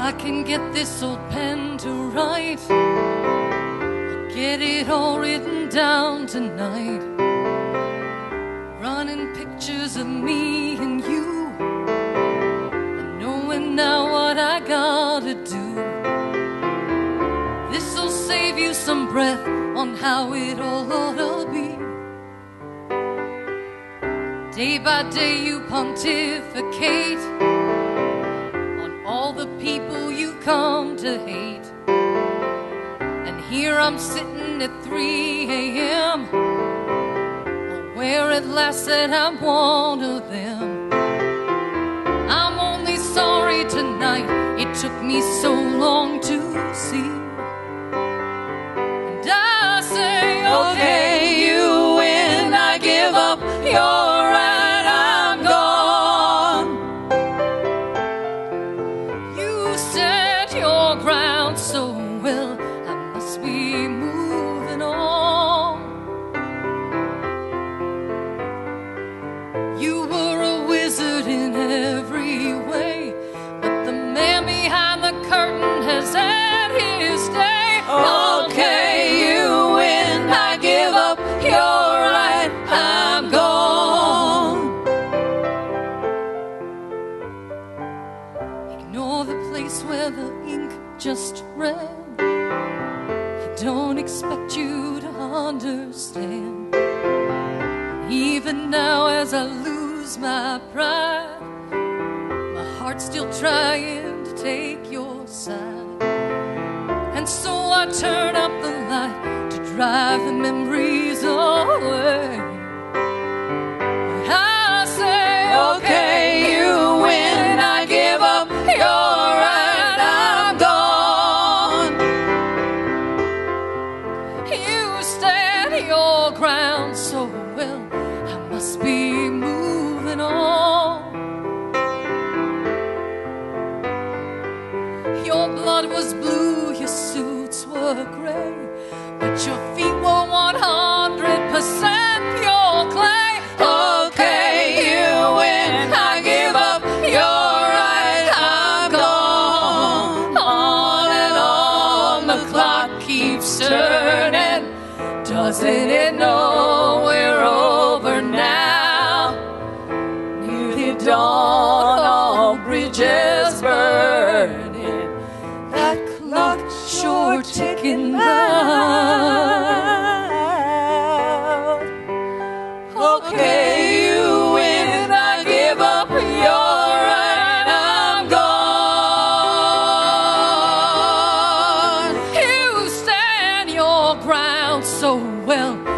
I can get this old pen to write. I'll get it all written down tonight. Running pictures of me and you, and knowing now what I gotta do. This'll save you some breath on how it all ought to be. Day by day you pontificate on all the people you come to hate. And here I'm sitting at 3 a.m. aware at last that I'm one of them. I'm only sorry tonight it took me so long to see. And I say, okay, you win, I give up, you're right, I'm gone. You stand your ground so well, I must be moving on. You were a wizard in every way, but the man behind the curtain has had his day. Okay, you win, I give up, you're right, I'm gone. Ignore the place where the ink just ran. I don't expect you to understand. Even now as I lose my pride, my heart's still trying to take your side. And so I turn up the light to drive the memories away. I say, okay, you win, I give up, you're right, I'm gone. You stand your ground so well, I must be moving on. Your blood was blue, your suits were gray, but your feet were 100% pure clay. Okay, you win, I give up, you're right, I'm gone. On and on, the clock keeps turning. Doesn't it know we're over now? Nearly dawn, all bridges burning. That clock sure ticking loud. Okay, you win, I give up, you're right, I'm gone. You stand your ground so well,